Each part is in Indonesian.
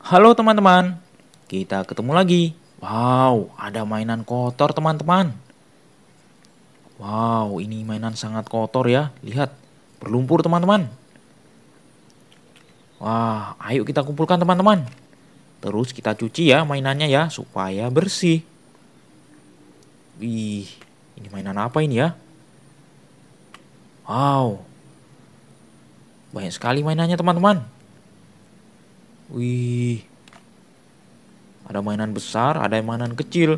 Halo teman-teman, kita ketemu lagi. Wow, ada mainan kotor teman-teman. Wow, ini mainan sangat kotor ya. Lihat, berlumpur teman-teman. Wah, ayo kita kumpulkan teman-teman. Terus kita cuci ya mainannya ya, supaya bersih. Wih, ini mainan apa ini ya? Wow, banyak sekali mainannya teman-teman. Wih, ada mainan besar, ada mainan kecil.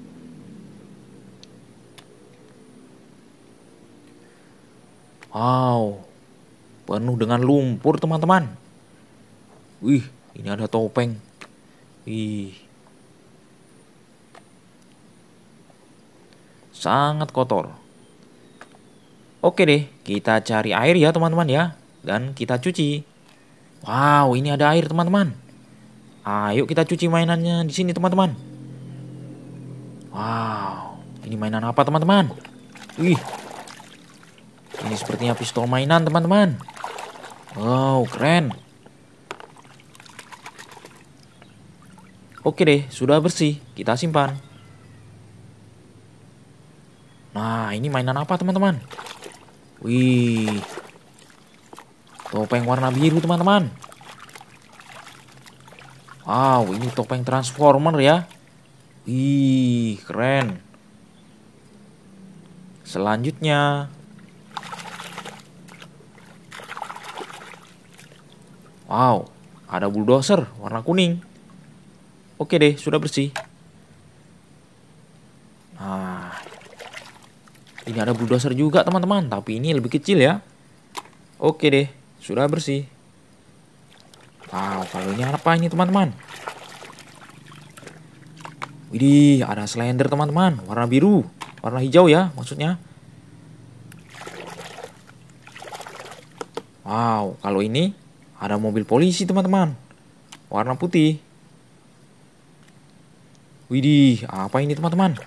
Wow, penuh dengan lumpur teman-teman. Wih, ini ada topeng. Wih, sangat kotor. Oke deh, kita cari air ya teman-teman ya. Dan kita cuci. Wow, ini ada air teman-teman. Ayo kita cuci mainannya di sini teman-teman. Wow, ini mainan apa teman-teman? Wih, ini sepertinya pistol mainan teman-teman. Wow, keren. Oke deh, sudah bersih. Kita simpan. Nah, ini mainan apa teman-teman? Wih, topeng warna biru teman-teman. Wow, ini topeng Transformer ya. Wih, keren. Selanjutnya, wow, ada bulldozer warna kuning. Oke deh, sudah bersih. Nah, ini ada bulldozer juga teman-teman, tapi ini lebih kecil ya. Oke deh, sudah bersih. Wow, kalau ini apa ini teman-teman? Widih, ada Slender teman-teman, warna biru, warna hijau ya maksudnya. Wow, kalau ini ada mobil polisi teman-teman, warna putih. Widih, apa ini teman-teman?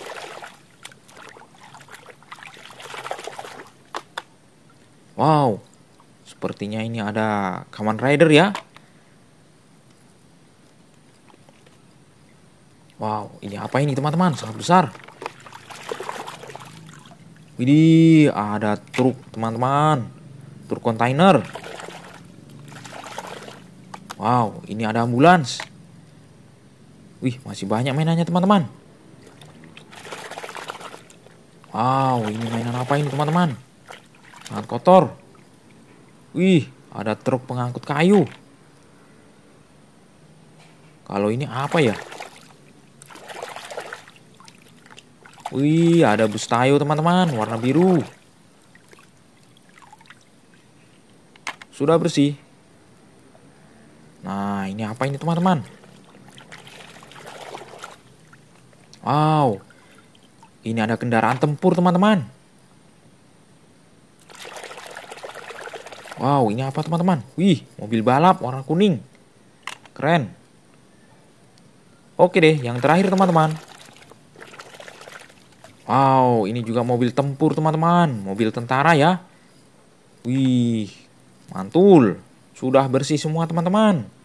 Wow, sepertinya ini ada Kamen Rider ya. Wow, ini apa ini teman-teman? Sangat besar. Widih, ada truk teman-teman. Truk kontainer. Wow, ini ada ambulans. Wih, masih banyak mainannya teman-teman. Wow, ini mainan apa ini teman-teman? Sangat kotor. Wih, ada truk pengangkut kayu. Kalau ini apa ya? Wih, ada bus Tayo teman-teman, warna biru. Sudah bersih. Nah, ini apa ini teman-teman? Wow, ini ada kendaraan tempur teman-teman. Wow, ini apa teman-teman? Wih, mobil balap warna kuning. Keren. Oke deh, yang terakhir teman-teman. Wow, ini juga mobil tempur teman-teman. Mobil tentara ya. Wih, mantul. Sudah bersih semua teman-teman.